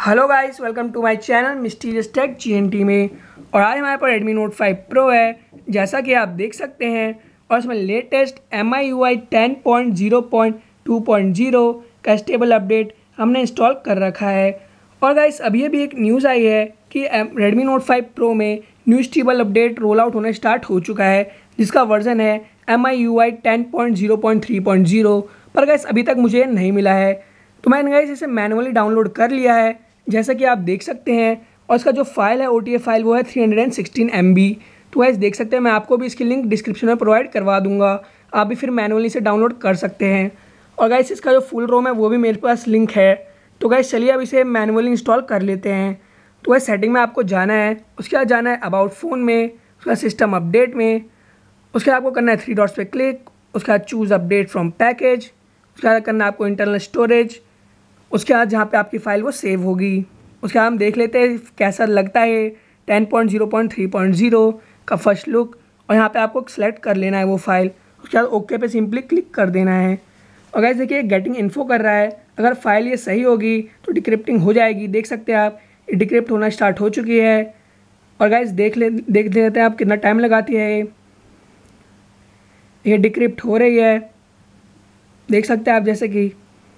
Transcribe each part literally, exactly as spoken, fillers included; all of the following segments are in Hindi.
Hello guys, welcome to my channel mysterious tech GNT में। और आज हमारे पास रेडमी नोट फाइव प्रो है, जैसा कि आप देख सकते हैं। और इसमें latest M I U I ten point zero point two point zero का स्टेबल अपडेट हमने इंस्टॉल कर रखा है। और गाइस अभी अभी एक न्यूज़ आई है कि रेडमी नोट फाइव प्रो में new stable update roll out होना स्टार्ट हो चुका है, जिसका वर्जन है M I U I ten point zero point three point zero. पर गाइस अभी तक मुझे नहीं मिला है, तो मैंने गाइस इसे मैनुअली डाउनलोड कर लिया है, जैसा कि आप देख सकते हैं। और इसका जो फाइल है ओ टी ए फाइल वो है three hundred sixteen M B. तो गाइस देख सकते हैं, मैं आपको भी इसकी लिंक डिस्क्रिप्शन में प्रोवाइड करवा दूंगा, आप भी फिर मैनुअली इसे डाउनलोड कर सकते हैं। और गाइस इसका जो फुल रोम है वो भी मेरे पास लिंक है। तो गाइस चलिए अब इसे मैनुअली इंस्टॉल कर लेते हैं। तो गाइस सेटिंग में आपको जाना है, उसके बाद जाना है अबाउट फ़ोन में, उसके बाद सिस्टम अपडेट में, उसके बाद आपको करना है थ्री डॉट्स पे क्लिक, उसके बाद चूज़ अपडेट फ्रॉम पैकेज, उसके बाद करना है आपको इंटरनल स्टोरेज, उसके बाद जहाँ पे आपकी फ़ाइल वो सेव होगी। उसके बाद हम देख लेते हैं कैसा लगता है ten point zero point three point zero का फर्स्ट लुक। और यहाँ पे आपको सेलेक्ट कर लेना है वो फाइल, उसके बाद ओके पे सिंपली क्लिक कर देना है। और गाइस देखिए गेटिंग इन्फो कर रहा है, अगर फाइल ये सही होगी तो डिक्रिप्टिंग हो जाएगी। देख सकते हैं आप, ये डिक्रिप्ट होना स्टार्ट हो चुकी है। और गाइस देख ले देख लेते हैं आप कितना टाइम लगाती है ये ये डिक्रिप्ट हो रही है। देख सकते हैं आप, जैसे कि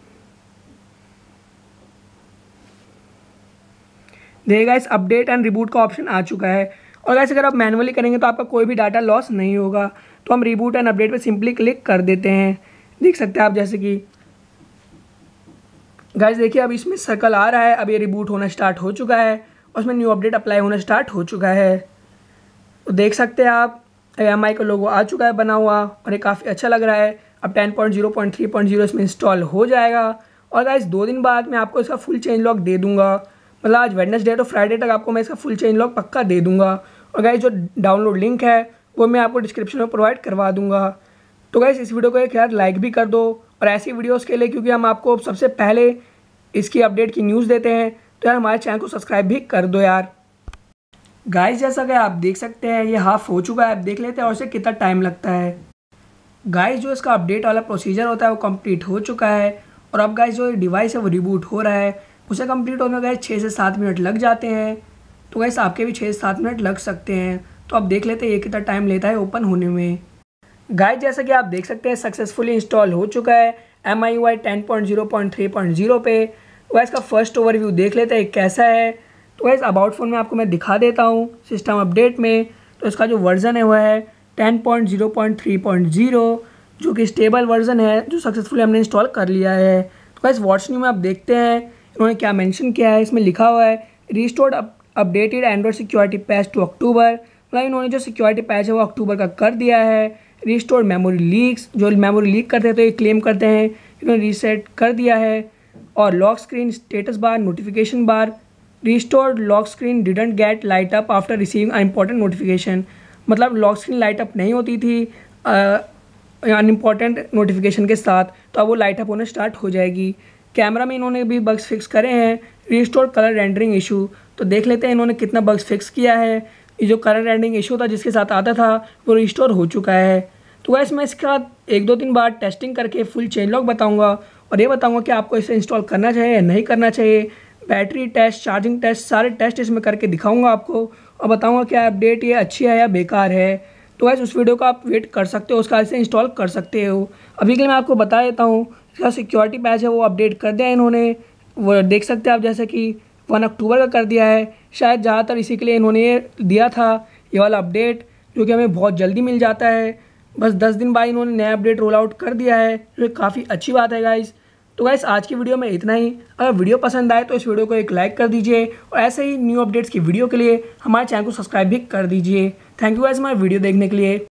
देखिए गाइस अपडेट एंड रिबूट का ऑप्शन आ चुका है। और गाइस अगर आप मैनुअली करेंगे तो आपका कोई भी डाटा लॉस नहीं होगा। तो हम रिबूट एंड अपडेट पे सिंपली क्लिक कर देते हैं। देख सकते हैं आप, जैसे कि गाइस देखिए अब इसमें सर्कल आ रहा है, अब ये रिबूट होना स्टार्ट हो चुका है और उसमें न्यू अपडेट अप्लाई होना स्टार्ट हो चुका है। तो देख सकते हैं आप, एम आई का लोगो आ चुका है बना हुआ, और ये काफ़ी अच्छा लग रहा है। अब ten point zero point three point zero इसमें इंस्टॉल हो जाएगा। और गाइस दो दिन बाद मैं आपको इसका फुल चेंज लॉक दे दूंगा, मतलब आज वेडनेसडे तो फ्राइडे तक आपको मैं इसका फुल चेंज लॉक पक्का दे दूंगा। और गाइस जो डाउनलोड लिंक है वो मैं आपको डिस्क्रिप्शन में प्रोवाइड करवा दूंगा। तो गाइस इस वीडियो को एक यार लाइक भी कर दो, और ऐसी वीडियोस के लिए, क्योंकि हम आपको सबसे पहले इसकी अपडेट की न्यूज़ देते हैं, तो यार हमारे चैनल को सब्सक्राइब भी कर दो यार। गाइस जैसा कि आप देख सकते हैं ये हाफ हो चुका है, आप देख लेते हैं और इसे कितना टाइम लगता है। गाइस जो इसका अपडेट वाला प्रोसीजर होता है वो कंप्लीट हो चुका है। और अब गाइस जो डिवाइस है वो रिबूट हो रहा है, उसे कंप्लीट होने में गाइस छः से सात मिनट लग जाते हैं। तो गाइस आपके भी छः से सात मिनट लग सकते हैं। तो आप देख लेते हैं ये कितना टाइम लेता है ओपन होने में। गाइस जैसा कि आप देख सकते हैं सक्सेसफुली इंस्टॉल हो चुका है M I U I ten point zero point three point zero पे। तो गाइस का फर्स्ट ओवरव्यू देख लेते हैं कैसा है। तो गाइस अबाउट फ़ोन में आपको मैं दिखा देता हूँ सिस्टम अपडेट में। तो इसका जो वर्जन है वो है ten point zero point three point zero, जो कि स्टेबल वर्जन है, जो सक्सेसफुली हमने इंस्टॉल कर लिया है। तो गाइस व्हाट्स न्यू में आप देखते हैं इन्होंने क्या मेंशन किया है। इसमें लिखा हुआ है restored updated Android security patch to October, मतलब इन्होंने जो सिक्योरिटी पैच है वो अक्टूबर का कर दिया है। रिस्टोर्ड मेमोरी लीक्स, जो मेमोरी लीक करते हैं तो ये क्लेम करते हैं, इन्होंने रीसेट कर दिया है। और lock screen status bar notification bar restored lock screen didn't get light up after receiving unimportant notification, मतलब लॉक स्क्रीन लाइट अप नहीं होती थी अनइम्पॉर्टेंट नोटिफिकेशन के साथ, तो अब वो लाइट अप होना स्टार्ट हो जाएगी। कैमरा में इन्होंने भी बग्स फिक्स करे हैं। रिस्टोर कलर रेंडरिंग इशू, तो देख लेते हैं इन्होंने कितना बग्स फिक्स किया है। ये जो कलर रेंडरिंग इशू था जिसके साथ आता था वो रिस्टोर हो चुका है। तो वैसे मैं इसका एक दो दिन बाद टेस्टिंग करके फुल चेंज लॉक बताऊंगा, और ये बताऊंगा कि आपको इसे इंस्टॉल करना चाहिए या नहीं करना चाहिए। बैटरी टेस्ट, चार्जिंग टेस्ट, सारे टेस्ट इसमें करके दिखाऊंगा आपको, और बताऊंगा क्या अपडेट ये अच्छी है या बेकार है। तो वैसे उस वीडियो को आप वेट कर सकते हो, उसका इसे इंस्टॉल कर सकते हो। अभी के लिए मैं आपको बता देता हूँ इसका सिक्योरिटी पैच है वो अपडेट कर दिया है इन्होंने, वो देख सकते हैं आप, जैसे कि वन अक्टूबर का कर दिया है। शायद ज़्यादातर इसी के लिए इन्होंने ये दिया था ये वाला अपडेट, जो कि हमें बहुत जल्दी मिल जाता है। बस दस दिन बाद इन्होंने नया अपडेट रोल आउट कर दिया है, जो काफ़ी अच्छी बात है गाइस। तो गाइस आज की वीडियो में इतना ही। अगर वीडियो पसंद आए तो इस वीडियो को एक लाइक कर दीजिए, और ऐसे ही न्यू अपडेट्स की वीडियो के लिए हमारे चैनल को सब्सक्राइब भी कर दीजिए। थैंक यू गाइस हमारे वीडियो देखने के लिए।